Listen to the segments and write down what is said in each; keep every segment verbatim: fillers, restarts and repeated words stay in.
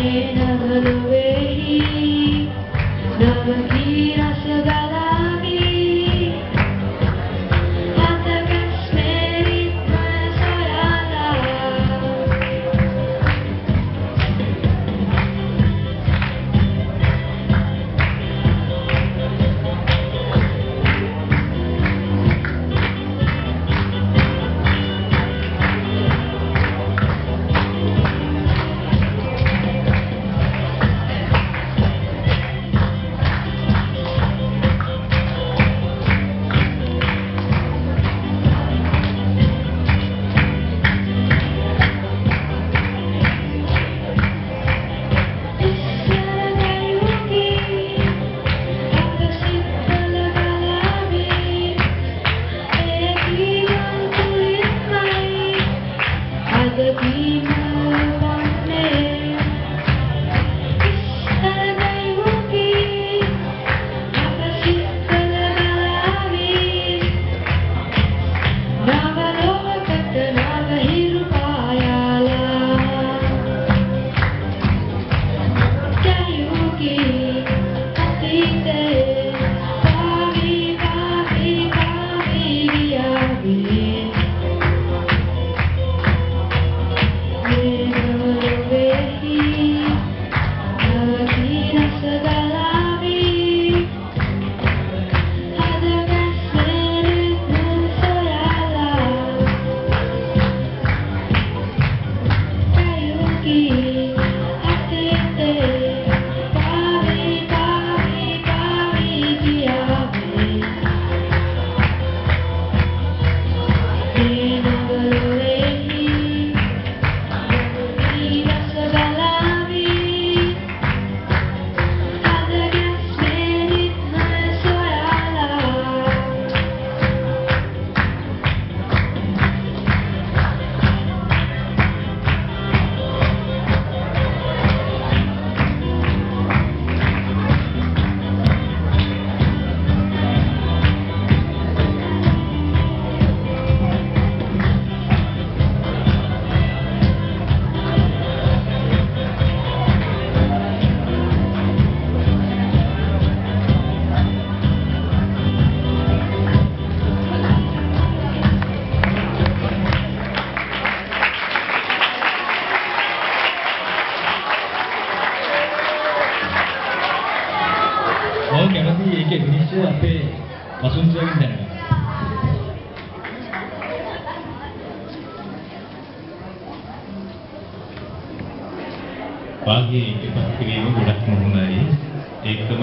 වාගේ ඉපත් කිරීම ගොඩක් මොහොනයි. ඒකම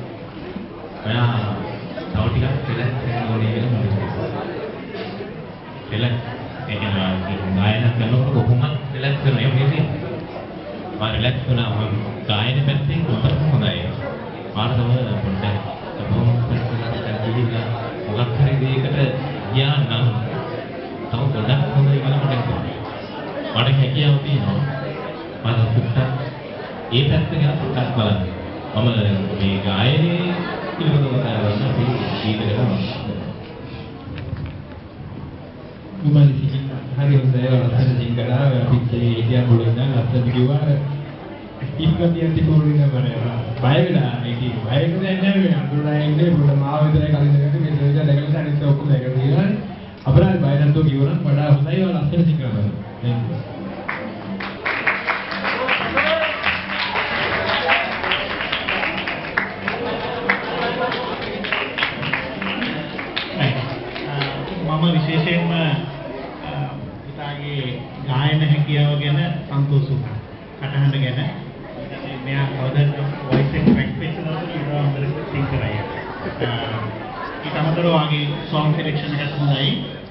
ඔයා තව ටිකක් පෙළක් කරන්න ඕනේ කියලා මම හිතුවා. පෙළක් ඒ කියන්නේ ගායනා කරනකොට කොහොමද පෙළක් කරන්නේ මේකේ? මම රිලැක්ස් වුණා මම ගායන පැත්තෙන් උඩට හොඳයි. මාර තව පොඩ්ඩක් කොහොමද කරලා ගිහිල්ලා මොකක් හරි දෙයකට ගියා නම් තව ගොඩක් හොඳයි කියලා මට හිතෙනවා. මට හැකියාව තියෙනවා. මම පුට්ටක් ඒ පැත්ත ගැන පුට්ටක් බලන්න. මම මේ ගායනයේ පිළිබඳව කරන අපි ගීත කරනවා. උමලි හරි හොඳයි ලස්සන සිංගලා අපි ඉතින් මුලින්ම ලස්සන කිව්වා. ඉක්කතිය තිබුණේ නෑ බය වෙලා මේක බය වෙන්නේ නැහැ අඳුරලා ඉන්නේ පොඩ මාව විතරයි කලින් දෙකට මේ දෙවියන් දැකලා අනිත් ඔක්කොම දැකලා තියෙනවා. අපරාධ බය නැතුව කිව්වනම් වඩා හොඳයි ලස්සන සිංගලා බලන්න. මම විශේෂයෙන්ම පුතාගේ ගායන හැකියාව ගැන සන්තෝෂ වුණා. කටහඬ ගැන මෙයා කවදාද වොයිස් එක්ස්පෙක්ටේෂන් වලට ඉන්නවා හොඳට සිං කරයි. ඊට අමතරව වාගේ සෝංග් සිලෙක්ෂන් එකත් හොඳයි.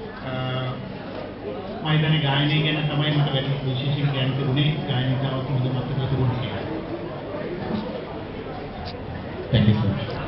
මම හිතන්නේ ගායනය ගැන තමයි මට වැඩි විශේෂයෙන් කියන්න තිබුණේ. ගායනිකාවක් හොඳ මතක තිබුණා කියලා. Thank you so much.